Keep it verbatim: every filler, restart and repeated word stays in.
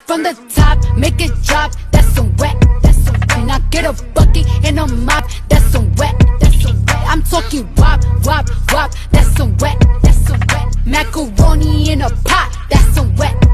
from the top, make it drop, that's some wet, that's some wet. Now get a bucket and a mop, that's some wet, that's some wet. I'm talking wop, wop, wop, that's some wet, that's some wet. Macaroni in a pot, that's some wet.